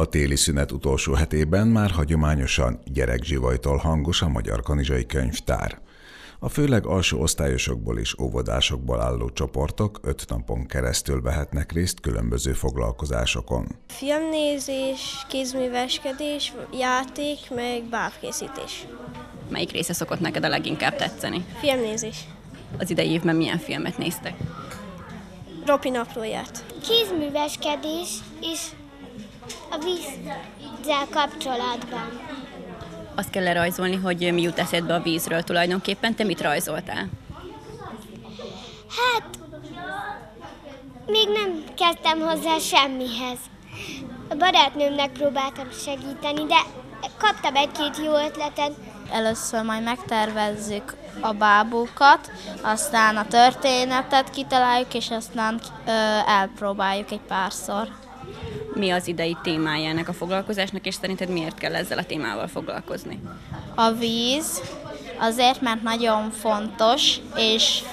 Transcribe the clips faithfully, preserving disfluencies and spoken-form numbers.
A téli szünet utolsó hetében már hagyományosan gyerekzsivajtól hangos a Magyar Kanizsai Könyvtár. A főleg alsó osztályosokból és óvodásokból álló csoportok öt napon keresztül vehetnek részt különböző foglalkozásokon. Filmnézés, kézműveskedés, játék, meg bábkészítés. Melyik része szokott neked a leginkább tetszeni? Filmnézés. Az idei évben milyen filmet néztek? Ropi naplóját. Kézműveskedés és a vízzel kapcsolatban. Azt kell lerajzolni, hogy mi jut eszedbe a vízről tulajdonképpen. Te mit rajzoltál? Hát, még nem kezdtem hozzá semmihez. A barátnőmnek próbáltam segíteni, de kaptam egy-két jó ötletet. Először majd megtervezzük a bábúkat, aztán a történetet kitaláljuk, és aztán ö, elpróbáljuk egy párszor. Mi az idei témája ennek a foglalkozásnak, és szerinted miért kell ezzel a témával foglalkozni? A víz azért, mert nagyon fontos, és,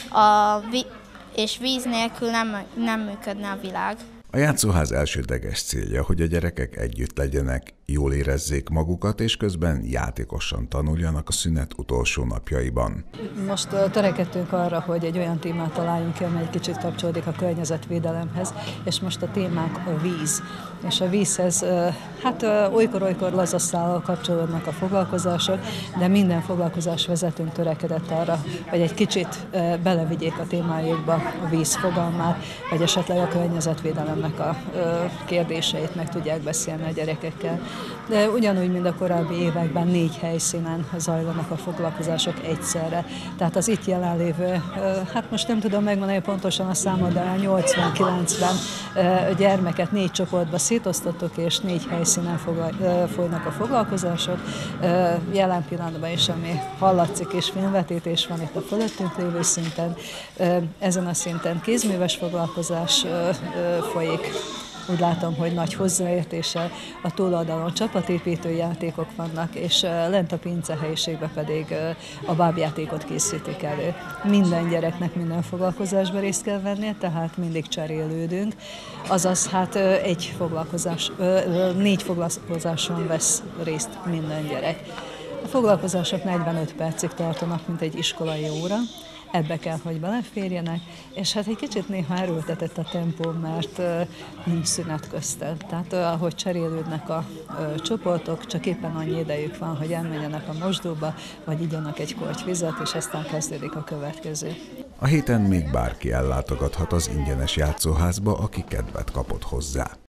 a vi- és víz nélkül nem, nem működne a világ. A játszóház elsődleges célja, hogy a gyerekek együtt legyenek, jól érezzék magukat, és közben játékosan tanuljanak a szünet utolsó napjaiban. Most törekedtünk arra, hogy egy olyan témát találjunk ki, amely egy kicsit kapcsolódik a környezetvédelemhez, és most a témánk a víz. És a vízhez hát olykor-olykor lazaszállal kapcsolódnak a foglalkozások, de minden foglalkozás vezetőnk törekedett arra, hogy egy kicsit belevigyék a témájukba a víz fogalmát, vagy esetleg a környezetvédelemnek a kérdéseit meg tudják beszélni a gyerekekkel. De ugyanúgy, mint a korábbi években négy helyszínen zajlanak a foglalkozások egyszerre. Tehát az itt jelenlévő, hát most nem tudom megmondani pontosan a számot, de nyolcvan-kilencven gyermeket négy csoportba szétosztottuk, és négy helyszínen folynak a foglalkozások. Jelen pillanatban is, ami hallatszik, és filmvetítés van itt a fölöttünk lévő szinten. Ezen a szinten kézműves foglalkozás folyik. Úgy látom, hogy nagy hozzáértéssel a túloldalon csapatépítő játékok vannak, és lent a pincehelyiségben pedig a bábjátékot készítik elő. Minden gyereknek minden foglalkozásban részt kell vennie, tehát mindig cserélődünk. Azaz, hát egy foglalkozás, négy foglalkozáson vesz részt minden gyerek. A foglalkozások negyvenöt percig tartanak, mint egy iskolai óra. Ebbe kell, hogy beleférjenek, és hát egy kicsit néha erőltetett a tempó, mert uh, nincs szünet köztet. Tehát uh, ahogy cserélődnek a uh, csoportok, csak éppen annyi idejük van, hogy elmenjenek a mosdóba, vagy igyanak egy korty vizet, és aztán kezdődik a következő. A héten még bárki ellátogathat az ingyenes játszóházba, aki kedvet kapott hozzá.